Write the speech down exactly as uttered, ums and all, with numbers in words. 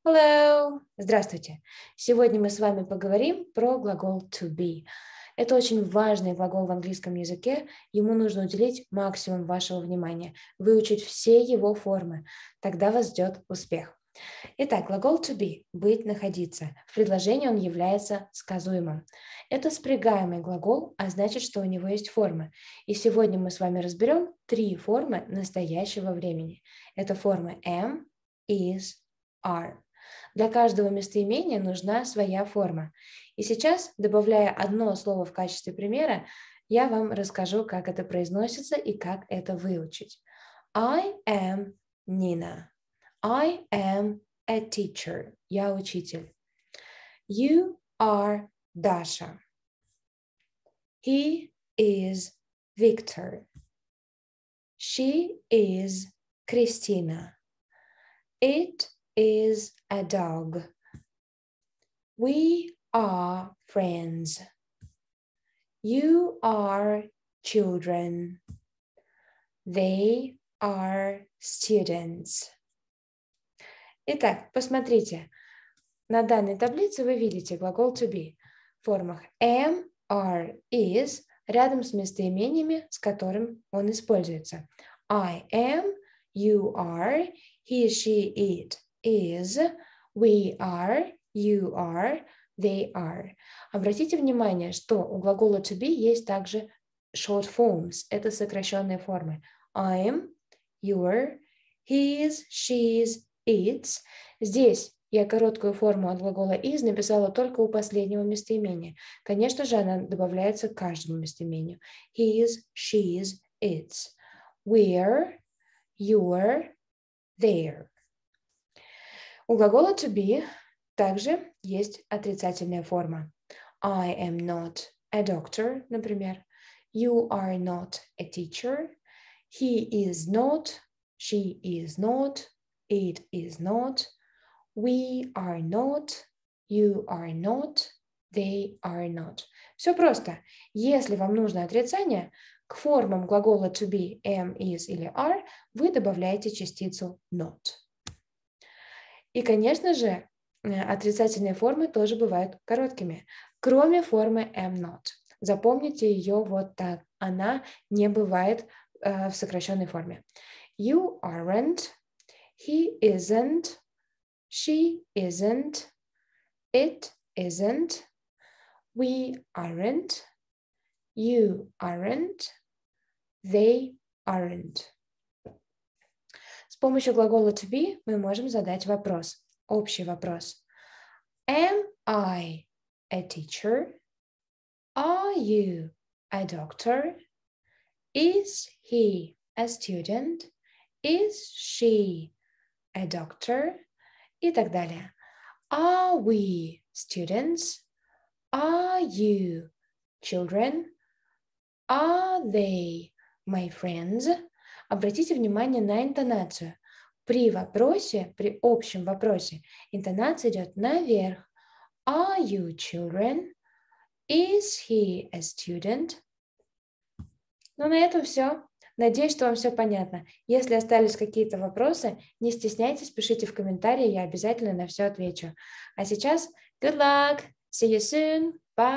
Hello! Здравствуйте! Сегодня мы с вами поговорим про глагол to be. Это очень важный глагол в английском языке, ему нужно уделить максимум вашего внимания, выучить все его формы, тогда вас ждет успех. Итак, глагол to be – быть, находиться. В предложении он является сказуемым. Это спрягаемый глагол, а значит, что у него есть формы. И сегодня мы с вами разберем три формы настоящего времени. Это формы am, is, are. Для каждого местоимения нужна своя форма. И сейчас, добавляя одно слово в качестве примера, я вам расскажу, как это произносится и как это выучить. I am Nina. I am a teacher. Я учитель. You are Dasha. He is Victor. She is Christina. It is a dog. We are friends. You are children. They are students. Итак, посмотрите. На данной таблице вы видите глагол to be в формах am, are, is рядом с местоимениями, с которым он используется. I am, you are, he, she, it is, we are, you are, they are. Обратите внимание, что у глагола to be есть также short forms, это сокращенные формы. I'm, your, his, she's, its. Здесь я короткую форму от глагола is написала только у последнего местоимения. Конечно же, она добавляется к каждому местоимению. His, she's, its. We're, your, their. У глагола to be также есть отрицательная форма. I am not a doctor, например. You are not a teacher. He is not. She is not. It is not. We are not. You are not. They are not. Все просто. Если вам нужно отрицание, к формам глагола to be, am, is или are вы добавляете частицу not. И, конечно же, отрицательные формы тоже бывают короткими, кроме формы am not. Запомните ее вот так. Она не бывает э, в сокращенной форме. You aren't, he isn't, she isn't, it isn't, we aren't, you aren't, they aren't. С помощью глагола to be мы можем задать вопрос, общий вопрос. Am I a teacher? Are you a doctor? Is he a student? Is she a doctor? И так далее. Are we students? Are you children? Are they my friends? Обратите внимание на интонацию. При вопросе, при общем вопросе, интонация идет наверх. Are you children? Is he a student? Ну, на этом все. Надеюсь, что вам все понятно. Если остались какие-то вопросы, не стесняйтесь, пишите в комментарии, я обязательно на все отвечу. А сейчас good luck! See you soon!